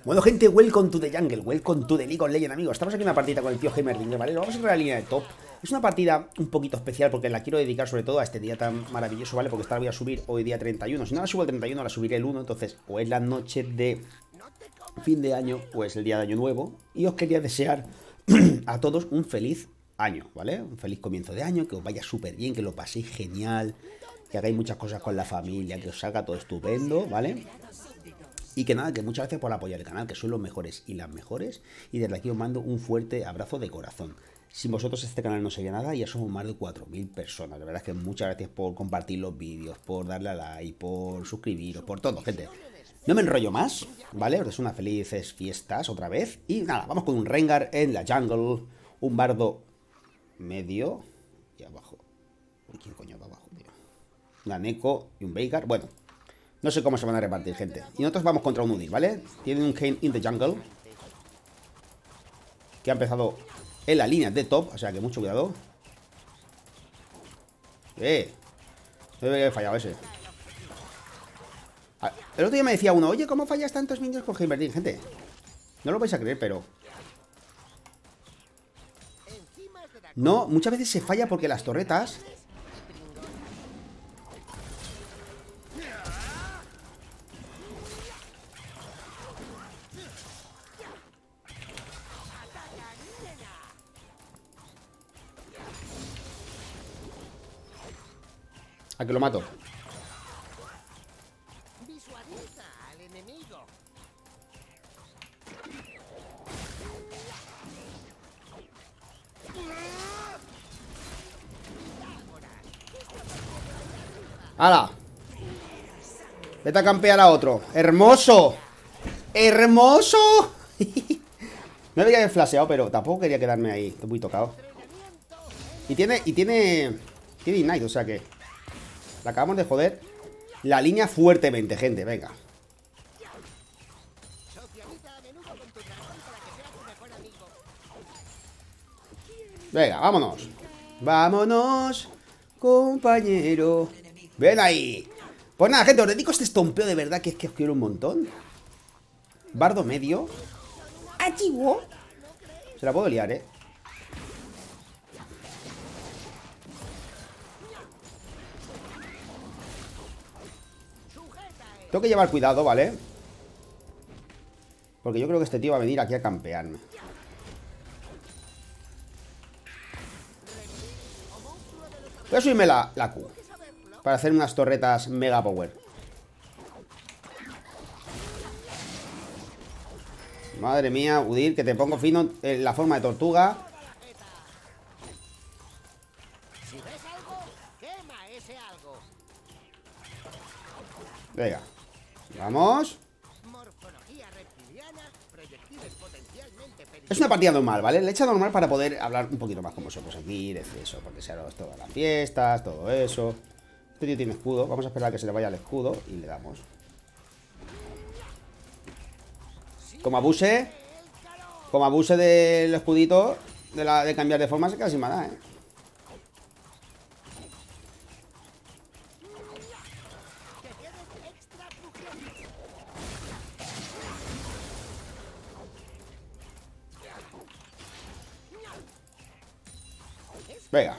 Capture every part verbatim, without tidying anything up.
Bueno, gente, welcome to the jungle, welcome to the League of Legends, amigos. Estamos aquí en una partida con el tío Heimerdinger, ¿vale? Lo vamos a ir a la línea de top. Es una partida un poquito especial porque la quiero dedicar sobre todo a este día tan maravilloso, ¿vale? Porque esta la voy a subir hoy día treinta y uno. Si no la subo el treinta y uno, la subiré el uno. Entonces, o es la noche de fin de año o es el día de año nuevo. Y os quería desear a todos un feliz año, ¿vale? Un feliz comienzo de año, que os vaya súper bien, que lo paséis genial, que hagáis muchas cosas con la familia, que os salga todo estupendo, ¿vale? Y que nada, que muchas gracias por apoyar el canal, que sois los mejores y las mejores. Y desde aquí os mando un fuerte abrazo de corazón. Sin vosotros este canal no sería nada y ya somos más de cuatro mil personas. La verdad es que muchas gracias por compartir los vídeos, por darle a like, por suscribiros, por todo, gente. No me enrollo más, ¿vale? Os deseo unas felices fiestas otra vez. Y nada, vamos con un Rengar en la jungle. Un bardo medio y abajo. Uy, ¿quién coño va abajo, tío? Una Neko y un Veigar. Bueno, no sé cómo se van a repartir, gente. Y nosotros vamos contra un Udyr, ¿vale? Tienen un Kayn in the jungle, que ha empezado en la línea de top, o sea que mucho cuidado. Eh, no debería haber fallado ese. El otro día me decía uno, oye, ¿cómo fallas tantos minions con Heimerdinger? Gente, no lo vais a creer, pero no, muchas veces se falla porque las torretas... A que lo mato. Visualiza al enemigo. ¡Hala! Vete a campear a otro. ¡Hermoso! ¡Hermoso! No debería haber flasheado, pero tampoco quería quedarme ahí. Estoy muy tocado. Y tiene... Y tiene... Tiene Ignite, o sea que... La acabamos de joder la línea fuertemente, gente. Venga. Venga, vámonos. Vámonos, compañero. Ven ahí. Pues nada, gente, os dedico este estompeo de verdad, que es que os quiero un montón. Bardo medio. ¡Achivo! Se la puedo liar, eh. Tengo que llevar cuidado, ¿vale? Porque yo creo que este tío va a venir aquí a campearme. Voy a subirme la, la Q para hacer unas torretas mega power. Madre mía, Udyr, que te pongo fino en la forma de tortuga. Venga, vamos. Es una partida normal, ¿vale? Le he echado normal para poder hablar un poquito más con vosotros aquí, decir eso, porque se ha todas las fiestas, todo eso. Este tío tiene escudo, vamos a esperar a que se le vaya el escudo y le damos. Como abuse, como abuse del escudito, de, la, de cambiar de forma, se queda sin maná, ¿eh? Venga.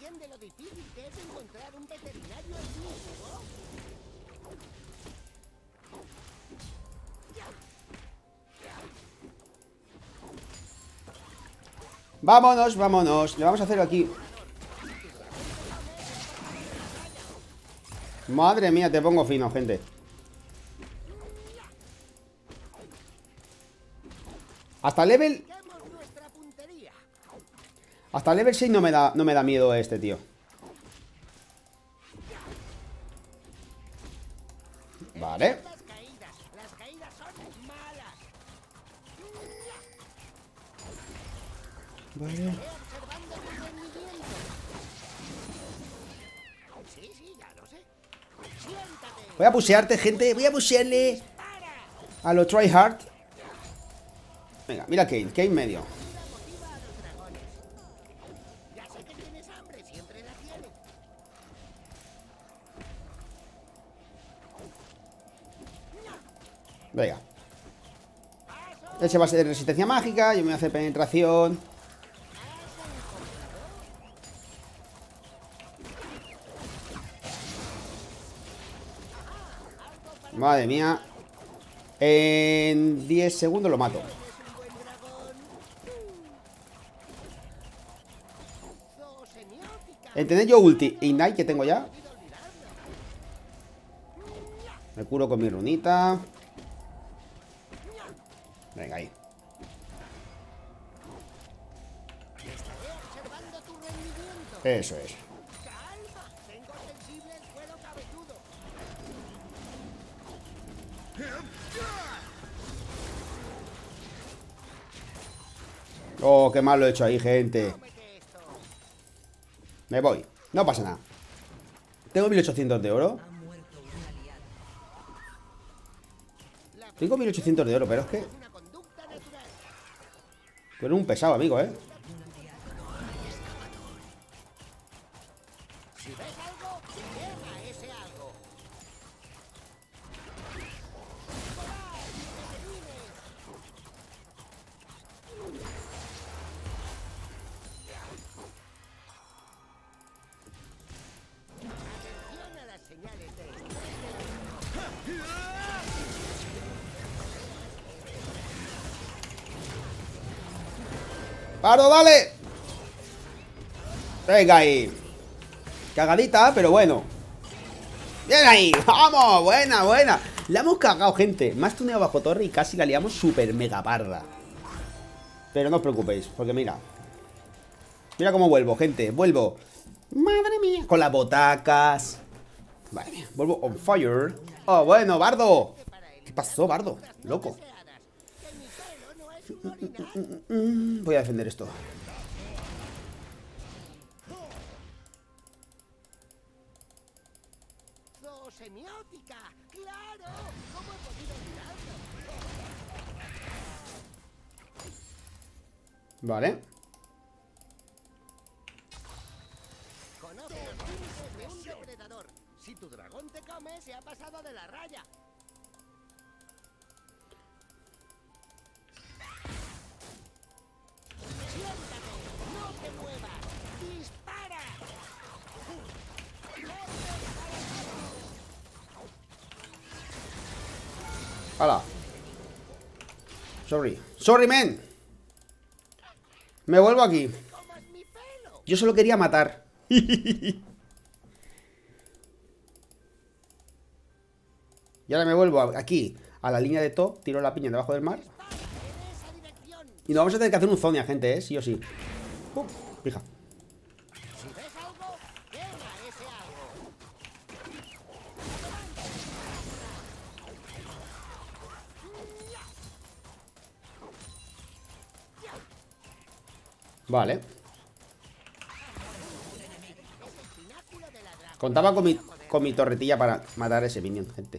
Vámonos, vámonos. Le vamos a hacer aquí. Madre mía, te pongo fino, gente. Hasta level... Hasta level seis no me da, no me da miedo este tío. Vale. Vale. Voy a pusearte, gente. Voy a pusearle a lo tryhard. Venga, mira Kayn, Kayn medio. Venga. Ese va a ser de resistencia mágica. Yo me voy a hacer penetración. Madre mía. En diez segundos lo mato. ¿Entendés? Yo ulti. Ignite que tengo ya. Me curo con mi runita. Venga, ahí. Eso es. Oh, qué mal lo he hecho ahí, gente. Me voy. No pasa nada. Tengo mil ochocientos de oro. Tengo mil ochocientos de oro, pero es que... Tú eres un pesado, amigo, ¿eh? ¡Pardo, dale! Venga ahí. Cagadita, pero bueno. ¡Bien ahí! ¡Vamos! Buena, buena. La hemos cagado, gente. Más tuneo bajo torre y casi la liamos súper mega parda. Pero no os preocupéis, porque mira. Mira cómo vuelvo, gente. Vuelvo. Madre mía. Con las botacas. Madre mía. Vuelvo on fire. Oh, bueno, Bardo. ¿Qué pasó, Bardo? Loco. Voy a defender esto. Zoosemiótica, claro. ¿Cómo he podido olvidarlo? Vale. Conoce los límites de un depredador. Si tu dragón te come, se ha pasado de la raya. Siéntate, no te muevas. Dispara. ¡Hala! Sorry. Sorry, man. Me vuelvo aquí. Yo solo quería matar. Y ahora me vuelvo aquí a la línea de top. Tiro la piña debajo del mar. Y nos vamos a tener que hacer un Zonia, gente, ¿eh? Sí o sí. Pum, fija. Si ves algo, quema ese algo. Vale. Contaba con mi, con mi torretilla para matar a ese minion, gente.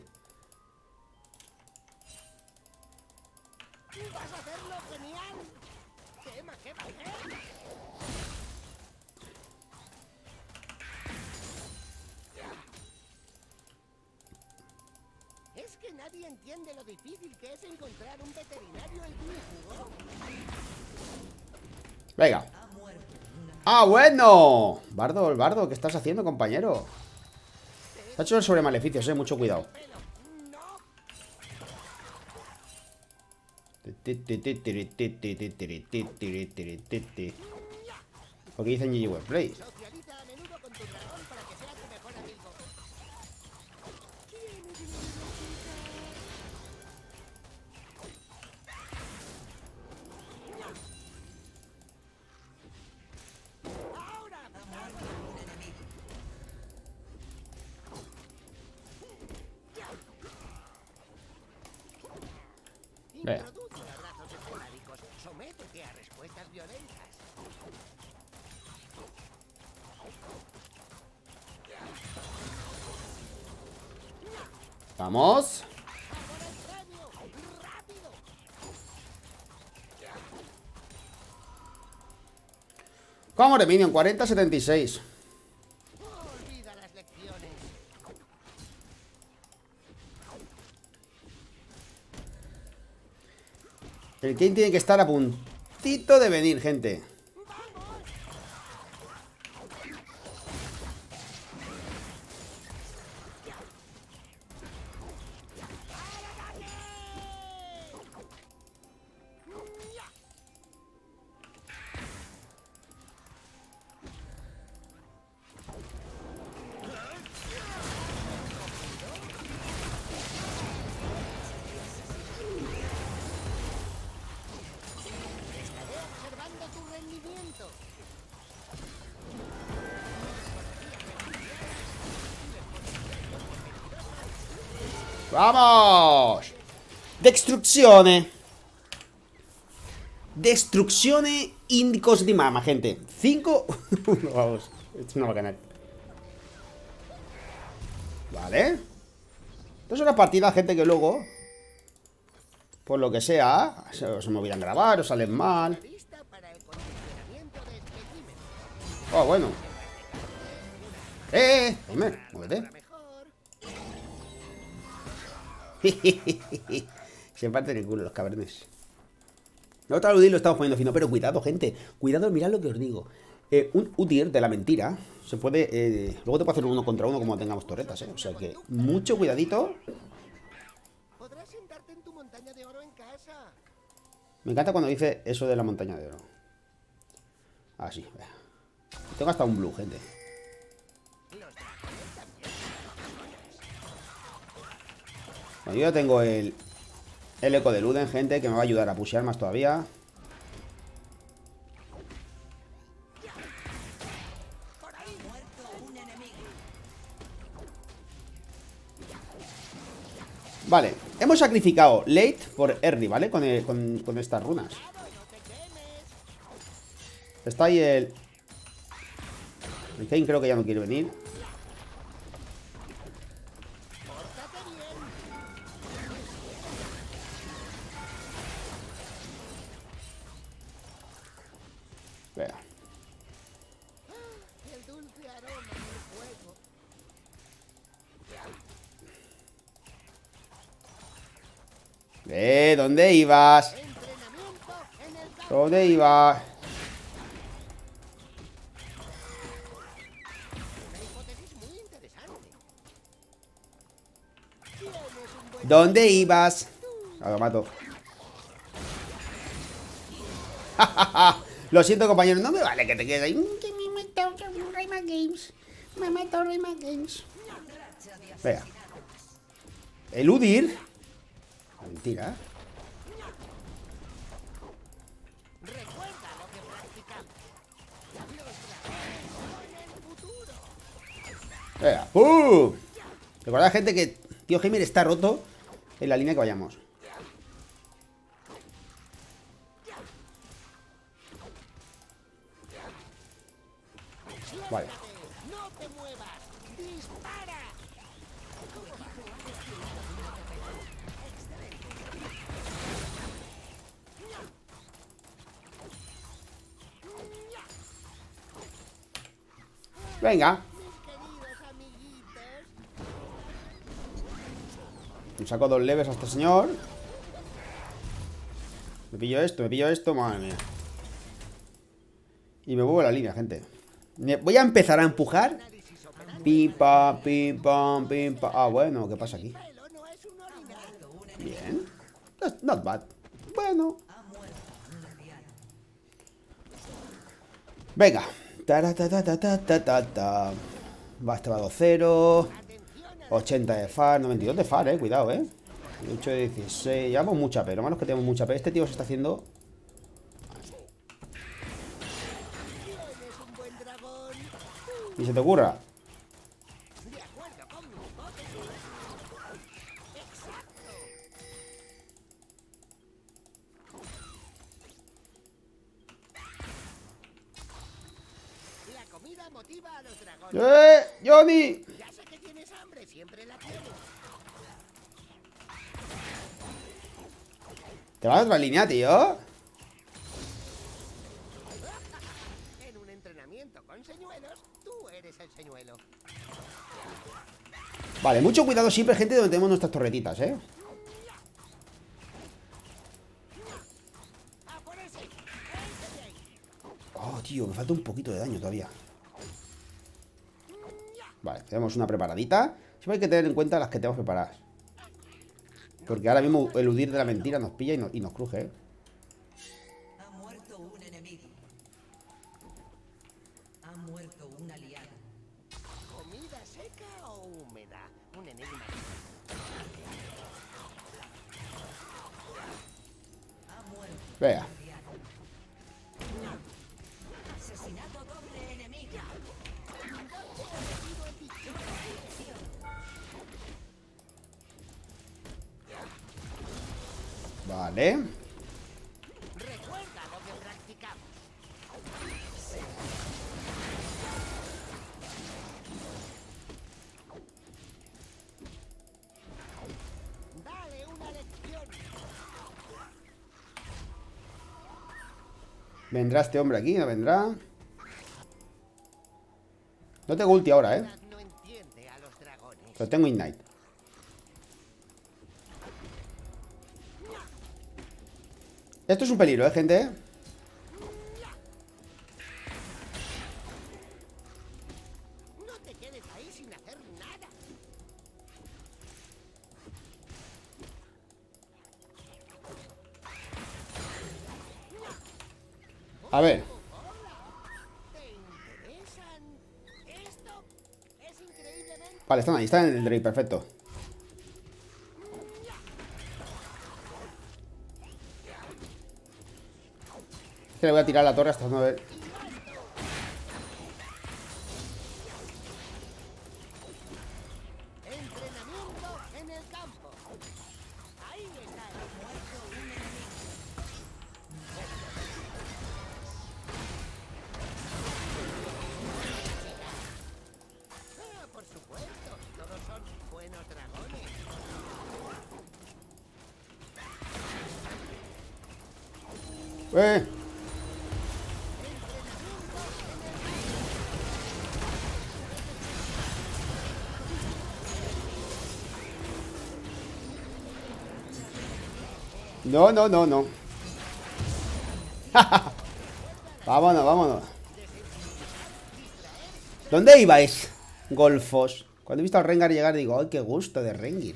Vas a hacerlo genial. Quema, quema, quema. Es que nadie entiende lo difícil que es encontrar un veterinario ignífugo. Venga. ¡Ah, bueno! Bardo, Bardo, ¿qué estás haciendo, compañero? Te ha hecho sobre maleficios, eh, mucho cuidado. Porque dicen G G Wordplay. Socializa a menudo con tu dragón para que sea tu mejor amigo. Venga. Introduce abrazos esporádicos. Sométete a respuestas violentas. Vamos. ¡Rápido! Vamos de minion, cuarenta setenta y seis. Olvida las lecciones. El Kane tiene que estar a puntito de venir, gente. ¡Vamos! Destruzione. Destruzione indicos di mama, gente. cinco. Vamos. Esto no va a ganar. Vale. Esto es una partida, gente, que luego, por lo que sea, se, se me olvidan grabar o salen mal. Oh, bueno. Eh, eh, dime, muévete. Se parten el culo los cabrones. Otra Udir lo estamos poniendo fino. Pero cuidado, gente. Cuidado, mirad lo que os digo. eh, Un Udir de la mentira se puede... Eh, luego te puede hacer uno contra uno como tengamos torretas, eh. O sea que mucho cuidadito. Podrás sentarte en tu montaña de oro en casa. Me encanta cuando dice eso de la montaña de oro. Así, vea. Tengo hasta un blue, gente. Bueno, yo ya tengo el, el eco de Luden, gente, que me va a ayudar a pushear más todavía. Vale, hemos sacrificado late por early, ¿vale? Con, el, con, con estas runas. Está ahí el... El Kane creo que ya no quiere venir. Vea. El dulce aroma del fuego. Eh, ¿dónde ibas? Entrenamiento en el campo. ¿Dónde ibas? Una hipótesis muy interesante. Tienes un buen... ¿Dónde ibas? Ah, lo mato. Lo siento, compañero. No me vale que te quedes ahí. Que me meto Rayman Games. Me meto Rayman Games. Vea. El Udir. Mentira. Recuerda lo que practicamos. Los dragones son el futuro. Vea. ¡Pum! Recordad, gente, que Tío Heimer está roto en la línea que vayamos. Vale. No te muevas. Dispara. Venga. Queridos amiguitos. Me saco dos leves a este señor. Me pillo esto, me pillo esto. Madre mía. Y me muevo la línea, gente. Me- Voy a empezar a empujar. Pim, pam, pim, pam, pim, pam. Ah, bueno, ¿qué pasa aquí? Pelo no es un orinal. Bien. That's not bad. Bueno. Venga. Ta-ra-ta-ta-ta-ta-ta-ta. Va, este va dos cero. ochenta de far, noventa y dos de far, eh. Cuidado, eh. ocho de dieciséis. Llevamos mucha P. Lo malo es que tenemos mucha P. Este tío se está haciendo. Tienes un buen dragón. Ni se te ocurra. De acuerdo con mi hipótesis. Exacto. La comida motiva a los dragones. ¡Eh! ¡Johnny! Ya sé que tienes hambre, siempre la tienes. ¿Te vas a otra línea, tío? En un entrenamiento con señuelos, tú eres el señuelo. Vale, mucho cuidado siempre, gente, donde tenemos nuestras torretitas, ¿eh? tío, me falta un poquito de daño todavía. Vale, tenemos una preparadita. Siempre hay que tener en cuenta las que tenemos preparadas. Porque ahora mismo eludir de la mentira nos pilla y nos, y nos cruje, ¿eh? Ha muerto un enemigo. Ha muerto un aliado. ¿Comida seca o húmeda? Un enigma. Ha muerto Vea. un aliado. Asesinato doble enemigo. Vale. Recuerda lo que practicamos. Dale una lección. ¿Vendrá este hombre aquí? ¿No vendrá? No tengo ulti ahora, ¿eh? No entiende a los dragones. Pero tengo Ignite. Esto es un peligro, ¿eh, gente? No te quedes ahí sin hacer nada. A ver. ¿Te interesan? Esto es increíblemente... Vale, están ahí, están en el Drake, perfecto. Es que le voy a tirar la torre hasta no ver. Entrenamiento en el campo. Ahí está. Ha muerto un enemigo. Ah, por supuesto. Todos son buenos dragones. ¡Eh! No, no, no, no. Vámonos, vámonos. ¿Dónde ibais, golfos? Cuando he visto al Rengar llegar digo, ¡ay, qué gusto de Rengir!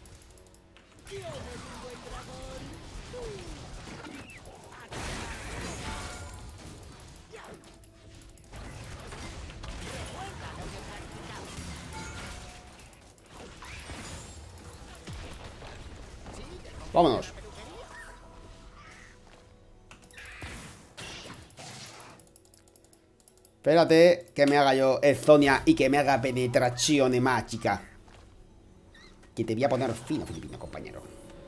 Vámonos. Espérate que me haga yo el Zonia y que me haga penetración mágica. Que te voy a poner fino, filipino, compañero.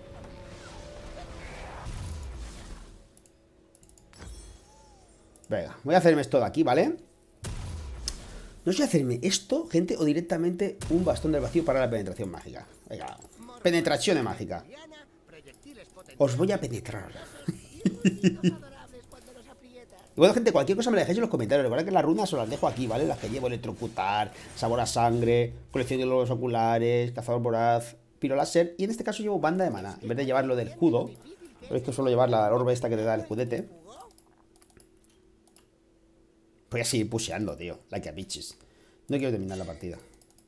Venga, voy a hacerme esto de aquí, ¿vale? No sé si hacerme esto, gente, o directamente un bastón del vacío para la penetración mágica. Venga, penetración mágica. Os voy a penetrar. Y bueno, gente, cualquier cosa me la dejáis en los comentarios. Recuerda que las runas os las dejo aquí, ¿vale? Las que llevo: electrocutar, sabor a sangre, colección de globos oculares, cazador voraz, piro láser. Y en este caso llevo banda de maná. En vez de llevarlo del escudo, pero esto suelo llevar la orbe esta que te da el escudete. Voy a seguir pusheando, tío. Like a bitches. No quiero terminar la partida.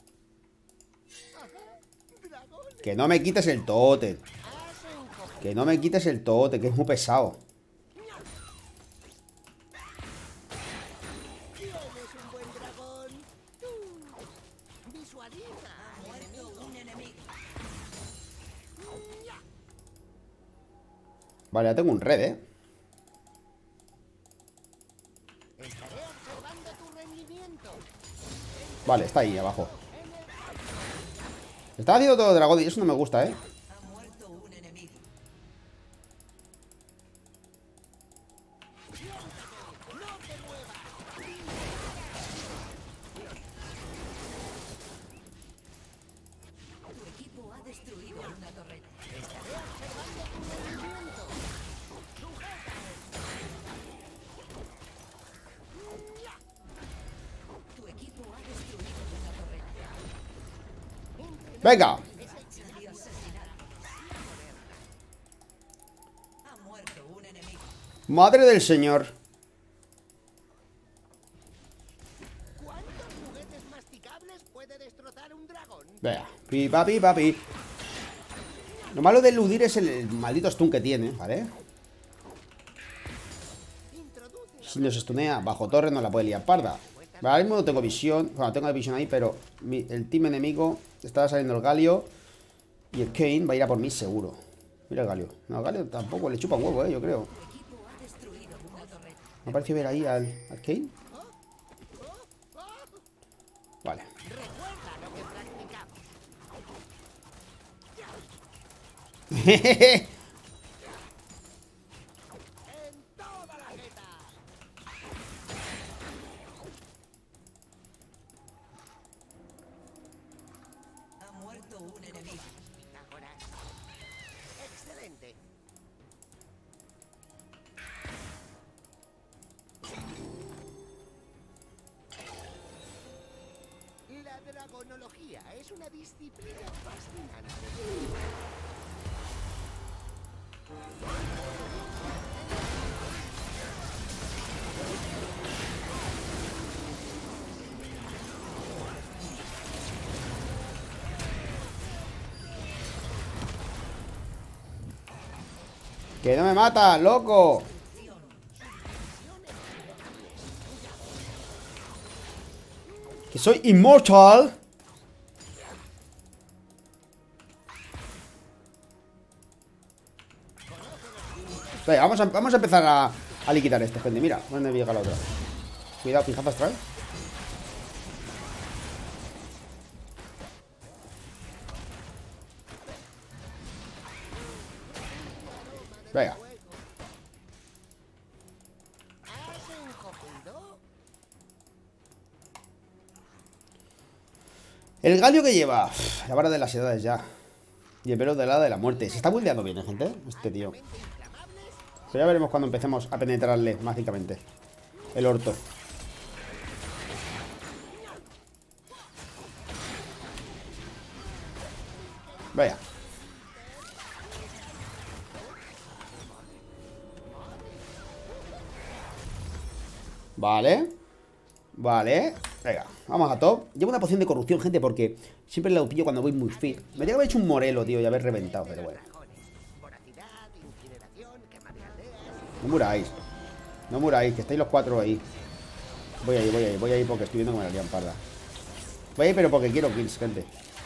Que no me quites el tote. Que no me quites el tote, que es muy pesado. Vale, ya tengo un red, ¿eh? Vale, está ahí abajo. Estaba haciendo todo dragón y eso no me gusta, ¿eh? Ha muerto un enemigo. Tu equipo ha destruido una torreta. Tu equipo ha destruido una torreta. Venga. Salió asesinado. Ha muerto un enemigo. Madre del señor. Pi, papi, papi. Lo malo de eludir es el, el maldito stun que tiene, ¿vale? Si nos stunea bajo torre no la puede liar parda. Vale, ahora mismo no tengo visión. Bueno, tengo visión ahí, pero mi, el team enemigo está saliendo el Galio. Y el Kayn va a ir a por mí seguro. Mira el Galio. No, el Galio tampoco le chupa un huevo, eh, yo creo. Me parece ver ahí al, al Kayn. Vale. Jejeje. Ha muerto un enemigo. Excelente. La dragonología es una disciplina fascinante. Que no me mata, loco. Que soy inmortal. Venga, vamos a, vamos a empezar a, a liquidar este, gente. Mira, ¿dónde llega la otra? Cuidado, pinjazo astral. Venga. El Galio que lleva Uf, la vara de las edades ya. Y el velo de la de la muerte. Se está buldeando bien, ¿eh, gente? Este tío. Pero ya veremos cuando empecemos a penetrarle mágicamente el orto. Vaya. Vale. Vale. Venga, vamos a top. Llevo una poción de corrupción, gente, porque siempre la pillo cuando voy muy fit. Me tenía que haber hecho un morelo, tío, y haber reventado, pero bueno. No muráis. No muráis, que estáis los cuatro ahí. Voy ahí, voy ahí, voy ahí porque estoy viendo que me la lían parda. Voy ahí, pero porque quiero kills, gente.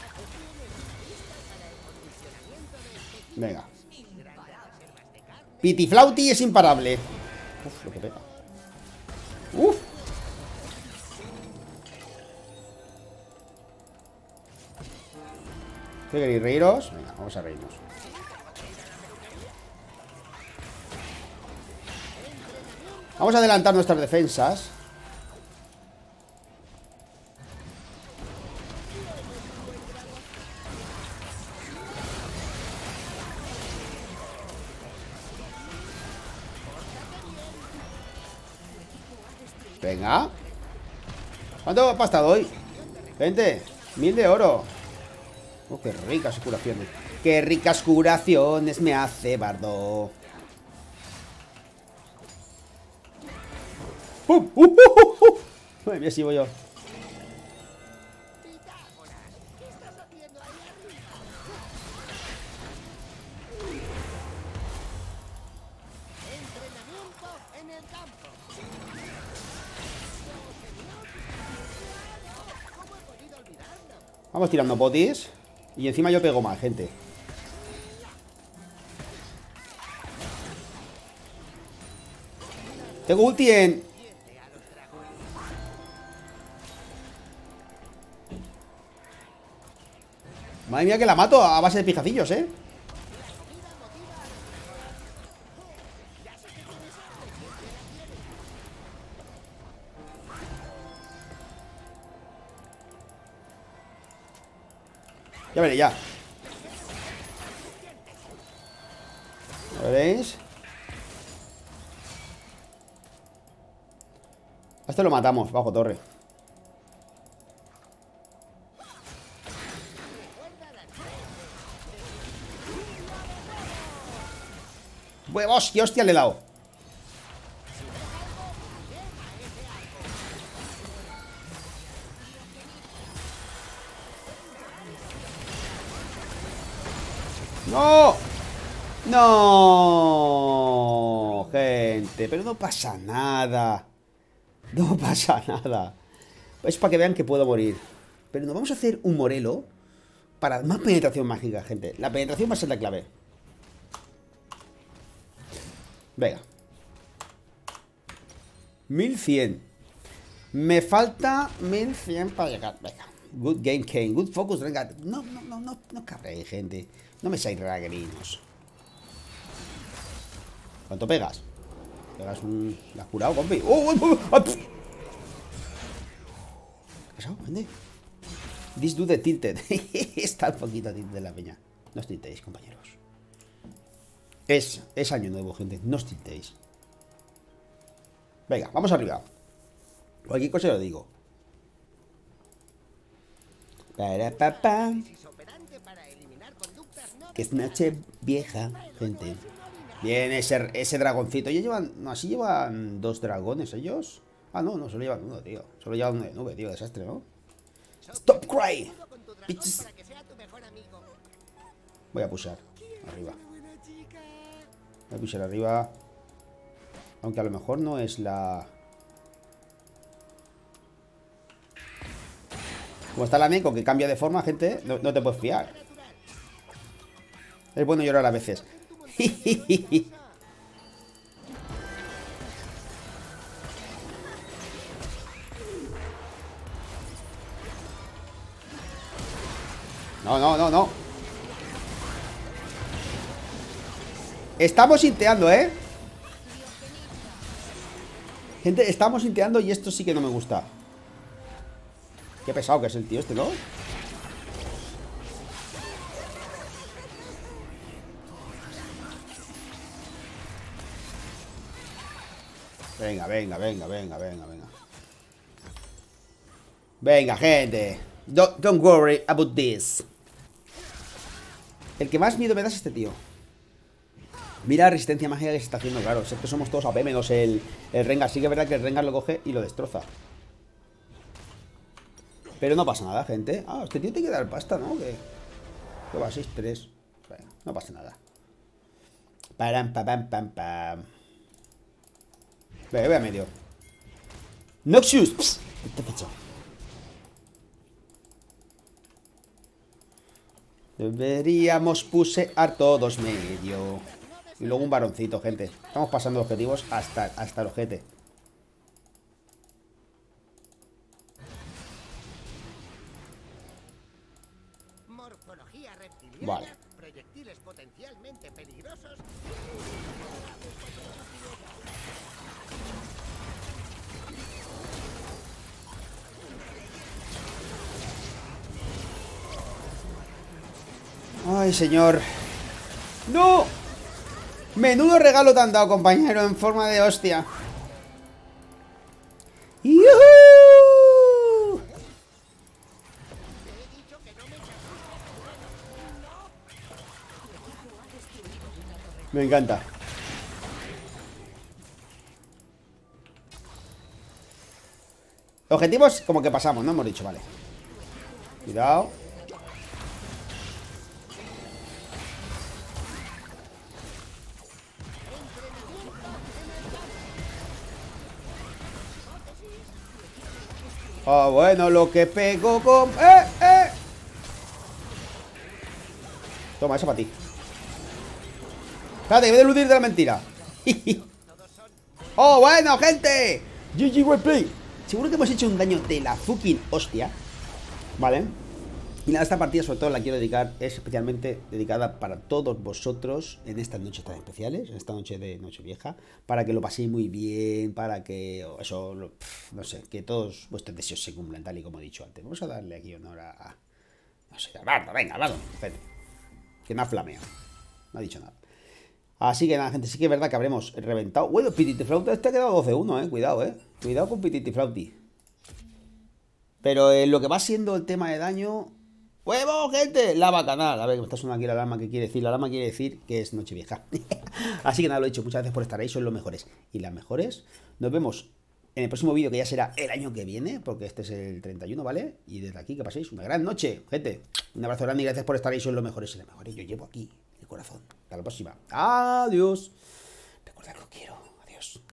Venga. Pitiflauti es imparable. Uf, lo que pega. Uf. ¿Qué queréis? ¿Reíros? Venga, vamos a reírnos. Vamos a adelantar nuestras defensas. Venga. ¿Cuánto pasta doy? Gente, mil de oro. Oh, qué ricas curaciones. Qué ricas curaciones me hace Bardo. ¡Pum! ¡Uh, uh, uh, uh! Madre mía, si voy yo. Vamos tirando potis. Y encima yo pego mal, gente. Tengo ulti en... Madre mía que la mato a base de pijacillos, ¿eh? Ya veré, ya. ¿Lo veréis? A este lo matamos, bajo torre. ¡Huevos! ¡Qué hostia le he dado! ¡No! ¡No! Gente, pero no pasa nada. No pasa nada. Es para que vean que puedo morir. Pero nos vamos a hacer un Morelo para más penetración mágica, gente. La penetración va a ser la clave. Venga. mil cien. Me falta mil cien para llegar. Venga. Good game, Kane. Good focus. Venga. No, no, no, no, no cabréis, gente. No me seáis ragrinos. ¿Cuánto pegas? Pegas un... ¿La has curado, compi? ¡Oh, oh, oh, oh! ¿Qué ha pasado, gente? This dude tilted. Está un poquito tilted la peña. No os tiltéis, compañeros. Es, es año nuevo, gente. No os tiltéis. Venga, vamos arriba. Cualquier cosa lo digo. Para, pa, pa. Que es noche vieja, gente. Bien, ese, ese dragoncito. Ellos llevan... No, así llevan dos dragones ellos. Ah, no, no, solo llevan uno, tío. Solo llevan uno de nube, tío. Desastre, ¿no? Stop cry. Bitches. Voy a pushar arriba. Voy a pushar arriba. Aunque a lo mejor no es la... Como está la Neko que cambia de forma, gente, no, no te puedes fiar. Es bueno llorar a veces. No, no, no, no. Estamos inteando, ¿eh? Gente, estamos inteando y esto sí que no me gusta. Qué pesado que es el tío este, ¿no? Venga, venga, venga, venga, venga, venga. Venga, gente. Don't, don't worry about this. El que más miedo me da es este tío. Mira la resistencia mágica que se está haciendo, claro. Es que somos todos A P menos el, el Rengar. Sí que es verdad que el Rengar lo coge y lo destroza. Pero no pasa nada, gente. Ah, este tío tiene que dar pasta, ¿no? Que, que va seis tres. Bueno, no pasa nada. Param, pam, pam, pam, pam. Ve, ve a medio. Noxious. Psst, ¿qué te he hecho? Deberíamos pusear todos medio. Y luego un varoncito, gente. Estamos pasando objetivos hasta, hasta el ojete. Vale. Proyectiles potencialmente peligrosos. Ay, señor. ¡No! Menudo regalo te han dado, compañero, en forma de hostia. ¡Yuhu! Me encanta. Objetivos como que pasamos, ¿no? Hemos dicho, vale. Cuidado. Ah, oh, bueno, lo que pego con... ¡Eh, eh! Toma, eso para ti. Espérate, que voy a eludir de la mentira. ¡Oh, bueno, gente! G G Webplay. Seguro que hemos hecho un daño de la fucking hostia. Vale. Y nada, esta partida sobre todo la quiero dedicar, es especialmente dedicada para todos vosotros en estas noches tan especiales, en esta noche de Nochevieja, para que lo paséis muy bien, para que eso, no sé, que todos vuestros deseos se cumplan, tal y como he dicho antes. Vamos a darle aquí honor a, no sé, a Bardo, venga, Bardo, que me ha flameado, no ha dicho nada. Así que nada, gente, sí que es verdad que habremos reventado. Bueno, Pititiflauti este ha quedado doce uno, eh, cuidado, eh, cuidado con Pititiflauti. Pero en lo que va siendo el tema de daño... ¡Huevo, gente! La bacanal. A ver, que me está sonando aquí la alarma. ¿Qué quiere decir? La alarma quiere decir que es Nochevieja. Así que nada, lo he dicho. Muchas gracias por estar ahí. Son los mejores. Y las mejores. Nos vemos en el próximo vídeo, que ya será el año que viene, porque este es el treinta y uno, ¿vale? Y desde aquí que paséis una gran noche, gente. Un abrazo grande y gracias por estar ahí. Son los mejores y las mejores. Yo llevo aquí corazón. Hasta la próxima. Adiós. Recuerda que lo quiero.